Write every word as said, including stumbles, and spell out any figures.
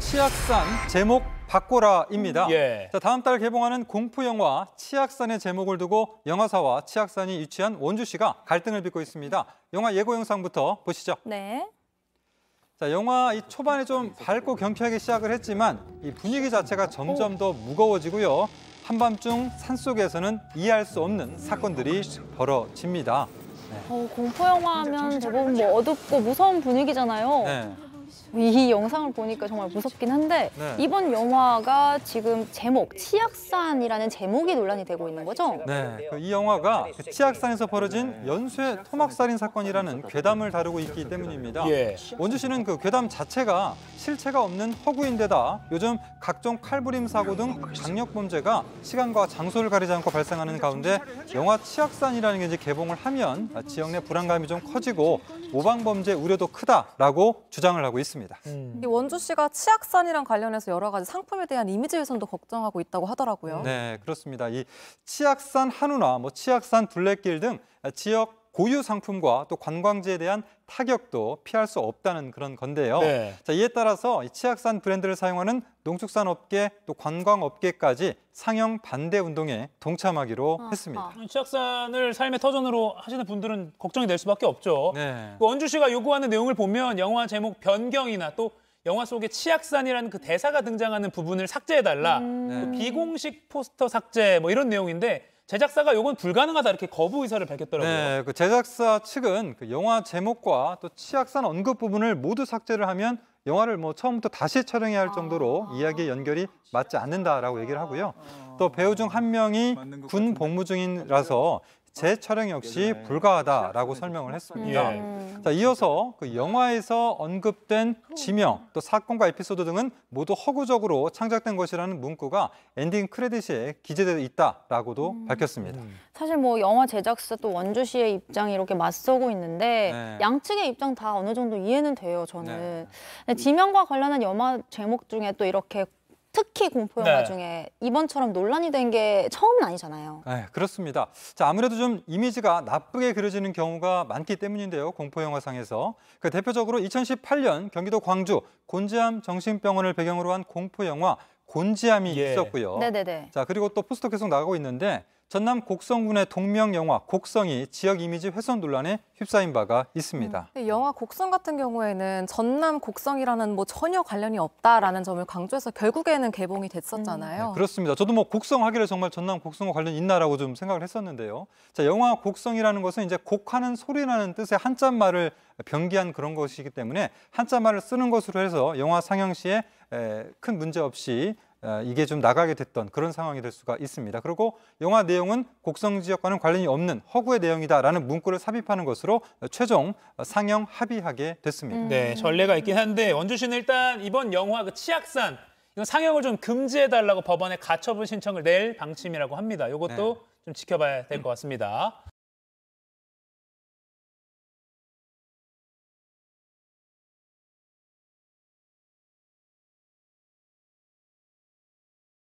치악산 제목 바꿔라입니다. 예. 자, 다음 달 개봉하는 공포 영화 치악산의 제목을 두고 영화사와 치악산이 유치한 원주시가 갈등을 빚고 있습니다. 영화 예고 영상부터 보시죠. 네. 자, 영화 이 초반에 좀 밝고 경쾌하게 시작을 했지만 이 분위기 자체가 점점 더 무거워지고요. 한밤중 산속에서는 이해할 수 없는 사건들이 벌어집니다. 네. 어, 공포 영화 하면 대부분 뭐 어둡고 무서운 분위기잖아요. 네. 이 영상을 보니까 정말 무섭긴 한데 네. 이번 영화가 지금 제목 치악산이라는 제목이 논란이 되고 있는 거죠? 네, 이 영화가 그 치악산에서 벌어진 연쇄 토막살인 사건이라는 괴담을 다루고 있기 때문입니다. 예. 원주시는 그 괴담 자체가 실체가 없는 허구인데다 요즘 각종 칼부림 사고 등 강력 범죄가 시간과 장소를 가리지 않고 발생하는 가운데 영화 치악산이라는 게 이제 개봉을 하면 지역 내 불안감이 좀 커지고 모방 범죄 우려도 크다라고 주장을 하고 있습니다. 음. 이 원주시가 치악산이랑 관련해서 여러 가지 상품에 대한 이미지 훼손도 걱정하고 있다고 하더라고요. 네, 그렇습니다. 이 치악산 한우나 뭐 치악산 둘레길 등 지역 고유 상품과 또 관광지에 대한 타격도 피할 수 없다는 그런 건데요. 네. 자, 이에 따라서 이 치악산 브랜드를 사용하는 농축산업계 또 관광업계까지 상영 반대 운동에 동참하기로 아하. 했습니다. 치악산을 삶의 터전으로 하시는 분들은 걱정이 될 수밖에 없죠. 네. 그 원주시가 요구하는 내용을 보면 영화 제목 변경이나 또 영화 속에 치악산이라는 그 대사가 등장하는 부분을 삭제해달라. 음. 네. 비공식 포스터 삭제 뭐 이런 내용인데 제작사가 요건 불가능하다 이렇게 거부 의사를 밝혔더라고요. 네, 그 제작사 측은 그 영화 제목과 또 치악산 언급 부분을 모두 삭제를 하면 영화를 뭐 처음부터 다시 촬영해야 할 정도로 이야기의 연결이 맞지 않는다라고 얘기를 하고요. 또 배우 중 한 명이 군 복무 중이라서 재촬영 역시 불가하다라고 설명을 했습니다. 예. 자, 이어서 그 영화에서 언급된 지명, 또 사건과 에피소드 등은 모두 허구적으로 창작된 것이라는 문구가 엔딩 크레딧에 기재되어 있다라고도 음. 밝혔습니다. 사실 뭐 영화 제작사 또 원주시의 입장이 이렇게 맞서고 있는데 네. 양측의 입장 다 어느 정도 이해는 돼요, 저는. 네. 근데 지명과 관련한 영화 제목 중에 또 이렇게 특히 공포 영화 네. 중에 이번처럼 논란이 된 게 처음은 아니잖아요. 네, 그렇습니다. 자, 아무래도 좀 이미지가 나쁘게 그려지는 경우가 많기 때문인데요. 공포 영화상에서. 그 대표적으로 이천십팔 년 경기도 광주 곤지암 정신병원을 배경으로 한 공포 영화 곤지암이 예. 있었고요. 네네네. 자, 그리고 또 포스터 계속 나가고 있는데 전남 곡성군의 동명 영화 곡성이 지역 이미지 훼손 논란에 휩싸인 바가 있습니다. 이 영화 곡성 같은 경우에는 전남 곡성이라는 뭐 전혀 관련이 없다라는 점을 강조해서 결국에는 개봉이 됐었잖아요. 네, 그렇습니다. 저도 뭐 곡성 하기를 정말 전남 곡성과 관련이 있나라고 좀 생각을 했었는데요. 자, 영화 곡성이라는 것은 이제 곡하는 소리라는 뜻의 한자말을 병기한 그런 것이기 때문에 한자말을 쓰는 것으로 해서 영화 상영 시에 큰 문제 없이 이게 좀 나가게 됐던 그런 상황이 될 수가 있습니다. 그리고 영화 내용은 곡성 지역과는 관련이 없는 허구의 내용이다라는 문구를 삽입하는 것으로 최종 상영 합의하게 됐습니다. 음. 네, 전례가 있긴 한데 원주시는 일단 이번 영화 그 치악산 이건 상영을 좀 금지해달라고 법원에 가처분 신청을 낼 방침이라고 합니다. 이것도 네. 좀 지켜봐야 될 것 같습니다.